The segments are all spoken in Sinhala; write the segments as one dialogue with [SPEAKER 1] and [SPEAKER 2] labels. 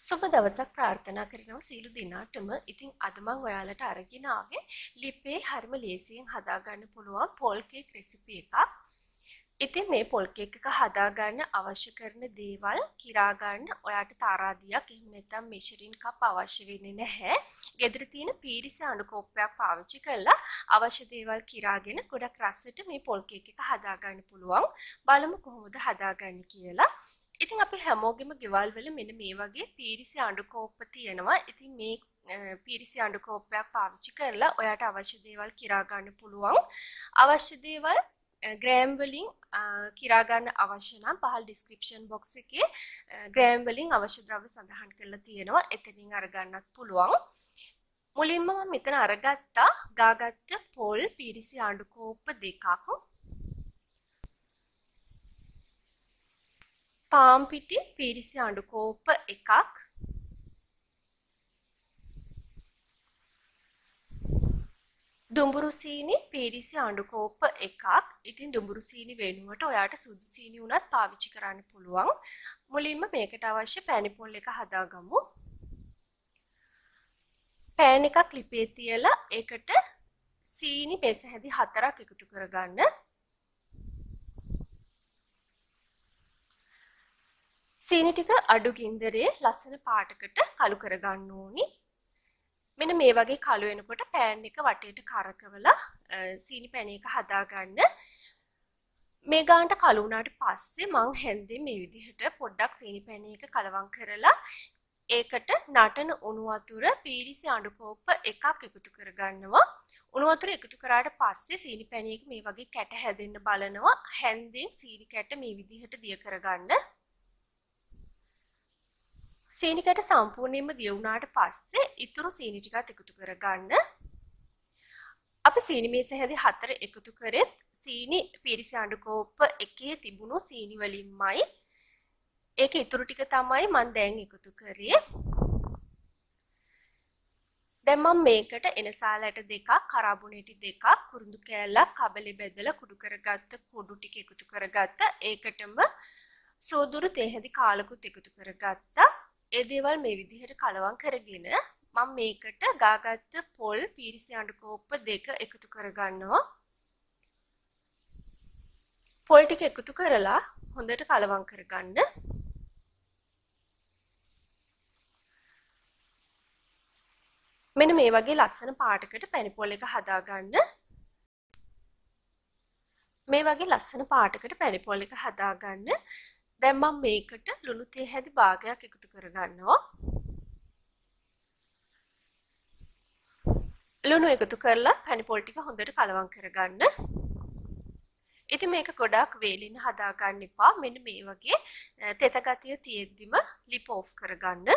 [SPEAKER 1] සුබ දවසක් ප්‍රාර්ථනා කරනවා සියලු දෙනාටම. ඉතින් අද මම ඔයාලට අරගෙන ආවේ ලිපේ හරිම ලේසියෙන් හදාගන්න පුළුවන් පොල් කේක් රෙසිපි එකක්. ඉතින් මේ පොල් කේක් එක හදාගන්න අවශ්‍ය කරන දේවල් කිරා ගන්න ඔයාට තාරාදියක් එහෙම නැත්නම් මෙෂරින් කප් අවශ්‍ය වෙන්නේ නැහැ. ගෙදර තියෙන පීරිස අඬු කෝප්පයක් පාවිච්චි කරලා අවශ්‍ය දේවල් කිරාගෙන ගොඩක් රසට මේ පොල් කේක් එක හදාගන්න පුළුවන්. බලමු කොහොමද හදාගන්නේ කියලා. ඉතින් අපි හැමෝගෙම ගෙවල් වල මෙන්න මේ වගේ පීරිසි අඬු කෝප්ප තියෙනවා. ඉතින් මේ පීරිසි අඬු කෝප්පයක් පාවිච්චි කරලා ඔයාට අවශ්‍ය දේවල් කිරා ගන්න පුළුවන්. අවශ්‍ය දේවල් ග්‍රෑම් වලින් කිරා ගන්න අවශ්‍ය නම් පහළ ඩිස්ක්‍රිප්ෂන් බොක්ස් එකේ ග්‍රෑම් වලින් අවශ්‍ය ද්‍රව්‍ය සඳහන් කරලා තියෙනවා. එතනින් අරගන්නත් පුළුවන්. මුලින්ම මම මෙතන අරගත්තා ගාගත්ත පොල් පීරිසි අඬු කෝප්ප දෙකක්. පාම් පිටි පීරිසි අඬු කෝප්ප එකක්, දුඹුරු සීනි පීරිසි අඬු කෝප්ප එකක්. ඉතින් දුඹුරු සීනි වෙනුවට ඔයාට සුදු සීනි උනත් පාවිච්චි කරන්න පුළුවන්. මුලින්ම මේකට අවශ්‍ය පැණි පොල් එක හදාගමු. පෑන් එකක් ලිපේ තියලා ඒකට සීනි මේස හැදි 4ක් එකතු කරගන්න. සීනි ටික අඩු ගින්දරේ ලස්සන පාටකට කළු කරගන්න ඕනි. මෙන්න මේ වගේ කළු වෙනකොට පෑන් එක වටේට කරකවලා සීනි පැණි එක හදාගන්න. මේ ගානට කළු වුණාට පස්සේ මං හැන්දේ මේ විදිහට පොඩ්ඩක් සීනි පැණි එක කලවම් කරලා ඒකට නටන උණු වතුර පීරිසි අඬු කෝප්ප එකක් එකතු කරගන්නවා. උණු වතුර එකතු කරාට පස්සේ සීනි පැණි එක මේ වගේ කැට හැදෙන්න බලනවා. හැන්දෙන් සීනි කැට මේ විදිහට දිය කරගන්න. සීනි කැට සම්පූර්ණයෙන්ම දිය වුණාට පස්සේ ඉතුරු සීනි ටිකත් එකතු කරගන්න. අපි සීනි මේස හැදි 4 එකතු කරෙත් සීනි පීරිසි අඬු කෝප්ප එකේ තිබුණු සීනි වලින්මයි. ඒකේ ඉතුරු ටික තමයි මම දැන් එකතු කරේ. දැන් මම මේකට එනසාලට දෙකක්, කරාබුනේටි දෙකක්, කුරුඳු කෑල්ලක්, කබලේ බෙදලා කුඩු කරගත්ත කුඩු ටික එකතු කරගත්ත. ඒකටම සෝදුරු තේ හැදි කාලකුත් එකතු කරගත්තා. ඒ දේවල් මේ විදිහට කලවම් කරගෙන මම මේකට ගාගත්ත පොල් පීරිසි අඬු කෝප්ප දෙක එකතු කරගන්නවා. පොල් ටික එකතු කරලා හොඳට කලවම් කරගන්න. මෙන්න මේ වගේ ලස්සන පාටකට පැණි පොල් එක හදාගන්න. මේ වගේ ලස්සන පාටකට පැණි පොල් එක හදාගන්න. දැන් මම මේකට ලුණු තේ හැදි භාගයක් එකතු කරගන්නවා. ලුණු එකතු කරලා පැණි පොල් ටික හොඳට කලවම් කරගන්න. ඉතින් මේක ගොඩාක් වේලින් හදාගන්න එපා. මෙන්න මේ වගේ තෙත ගතිය තියෙද්දිම ලිප් ඔෆ් කරගන්න.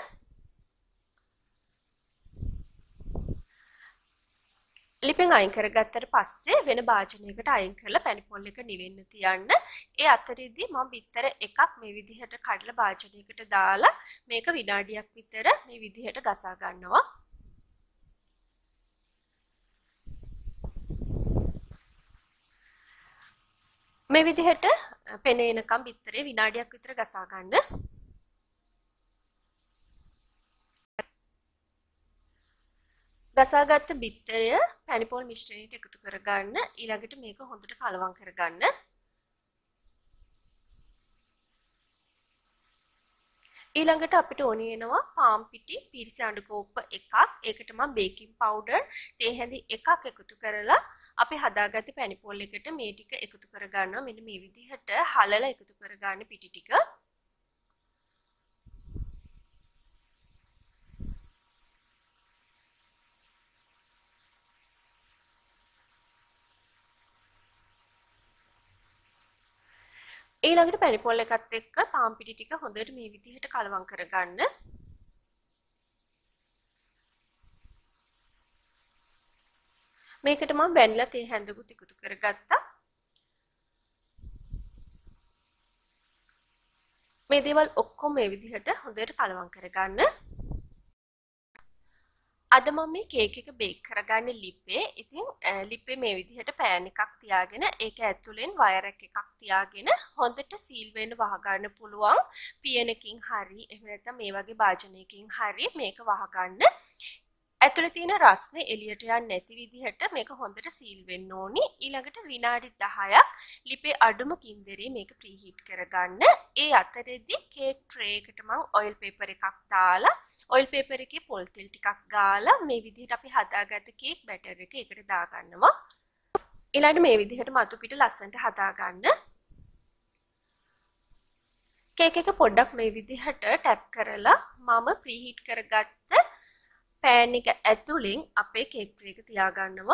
[SPEAKER 1] ලිපෙන් අයින් කරගත්තට පස්සේ වෙන භාජනයකට අයින් කරලා පැණි පොල් එක නිවෙන්න තියන්න. ඒ අතරෙදි මම බිත්තර එකක් මේ විදිහට කඩලා භාජනයකට දාලා මේක විනාඩියක් විතර මේ විදිහට ගසා ගන්නවා. මේ විදිහට පෙනේනකම් බිත්තරේ විනාඩියක් විතර ගසා ගන්න. ගසාගත්ත බිත්තරය පැණි පොල් මිශ්‍රණයට එකතු කරගන්න. ඊළඟට මේක හොඳට කලවම් කරගන්න. ඊළඟට අපිට ඕනේ වෙනවා පාම් පිටි පීරිසි අඬු කෝප්ප එකක්. ඒකට මම බේකින් පවුඩර් තේ හැඳි එකක් එකතු කරලා අපි හදාගත්ත පැණි පොල් එකට මේ ටික එකතු කරගන්නවා. මෙන්න මේ විදිහට හලලා එකතු කරගන්න පිටි ටික. ඊළඟට පැණි පොල් එකත් එක්ක පාම් පිටි ටික හොඳට මේ විදිහට කලවම් කරගන්න. මේකට මම වැනිලා තේ හැඳකුත් එකතු කරගත්තා. මේ දේවල් ඔක්කොම මේ විදිහට හොඳට කලවම් කරගන්න. අද මම මේ කේක් එක බේක් කරගන්නේ ලිපේ. ඉතින් ලිපේ මේ විදිහට පෑන් එකක් තියාගෙන ඒක ඇතුලෙන් වයර් එකක් තියාගෙන හොඳට සීල් වෙන්න වහගන්න පුළුවන්. පියනකින් හරි එහෙම නැත්නම් මේ වගේ භාජනයකින් හරි මේක වහගන්න. ඇතුලේ තියෙන රස්නේ එළියට යන්නේ නැති විදිහට මේක හොඳට සීල් වෙන්න ඕනි. ඊළඟට විනාඩි 10ක් ලිපේ අඩුම ගින්දරේ මේක ප්‍රීහීට් කරගන්න. ඒ අතරෙදි කේක් ට්‍රේ එකට මම ඔයිල් පේපර් එකක් දාලා ඔයිල් පේපර් එකේ පොල් තෙල් ටිකක් ගාලා මේ විදිහට අපි හදාගත්ත කේක් බැටර් එක ඒකට දාගන්නවා. ඊළඟට මේ විදිහට මතු පිට ලස්සනට හදාගන්න. කේක් එක පොඩ්ඩක් මේ විදිහට ටැප් කරලා මම ප්‍රීහීට් කරගත්ත පෑන් එක ඇතුලෙන් අපේ කේක් ට්‍රේ එක තියාගන්නවා.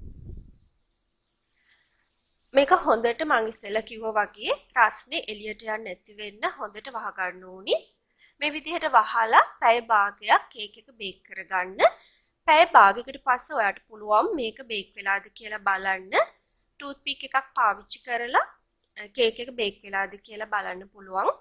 [SPEAKER 1] මේක හොඳට මං ඉස්සෙල්ලා කිව්වා වගේ රස්නේ එළියට යන්නේ නැති වෙන්න හොඳට වහගන්න ඕනි. මේ විදිහට වහලා පැය භාගයක් කේක් එක බේක් කරගන්න. පැය භාගයකට පස්සේ ඔයාට පුළුවන් මේක බේක් වෙලාද කියලා බලන්න. ටූත් පික් එකක් පාවිච්චි කරලා කේක් එක බේක් වෙලාද කියලා බලන්න පුළුවන්.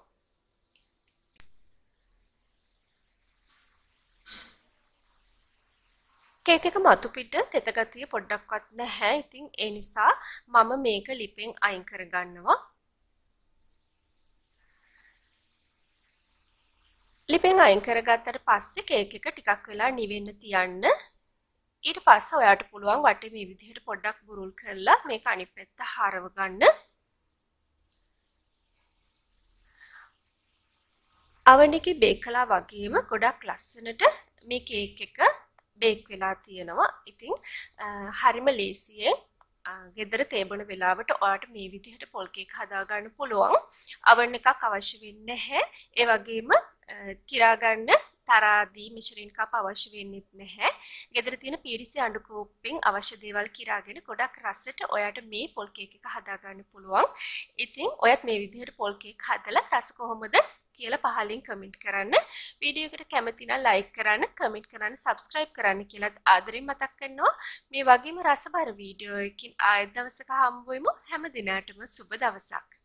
[SPEAKER 1] කේක් එක මතු පිට තෙත ගතිය පොඩ්ඩක්වත් නැහැ. ඉතින් ඒ නිසා මම මේක ලිපෙන් අයින් කරගන්නවා. ලිපෙන් අයින් කරගත්තට පස්සේ කේක් එක ටිකක් වෙලා නිවෙන්න තියන්න. ඊට පස්සේ ඔයාට පුළුවන් වටේ මේ විදිහට පොඩ්ඩක් බුරුල් කරලා මේක අනිත් පැත්ත හරව ගන්න. oven එකේ බේක් කළා වගේම ගොඩක් ලස්සනට මේ කේක් එක බේක් වෙලා තියෙනවා. ඉතින් හරිම ලේසියෙන් ගෙදර තේබන වෙලාවට ඔයාලට මේ විදිහට පොල් කේක් හදා ගන්න පුළුවන්. oven එකක් අවශ්‍ය වෙන්නේ නැහැ. ඒ වගේම කිරා ගන්න තරාදී මිශ්‍රීන් කප් අවශ්‍ය වෙන්නේ නැහැ. ගෙදර තියෙන පීරිසි අඬු කෝප්පෙන් අවශ්‍ය දේවල් කිරාගෙන ගොඩක් රසට ඔයාලට මේ පොල් කේක් එක හදා ගන්න පුළුවන්. ඉතින් ඔයත් මේ විදිහට පොල් කේක් හදලා රස කොහොමද කියලා පහලින් කමෙන්ට් කරන්න. වීඩියෝ එකට කැමති නම් ලයික් කරන්න, කමෙන්ට් කරන්න, සබ්ස්ක්‍රයිබ් කරන්න කියලා ආදරෙන් මතක් කරනවා. මේ වගේම රසබර වීඩියෝ එකකින් ආයෙත් දවසක හම්බ වෙමු. හැම දිනකටම සුබ දවසක්.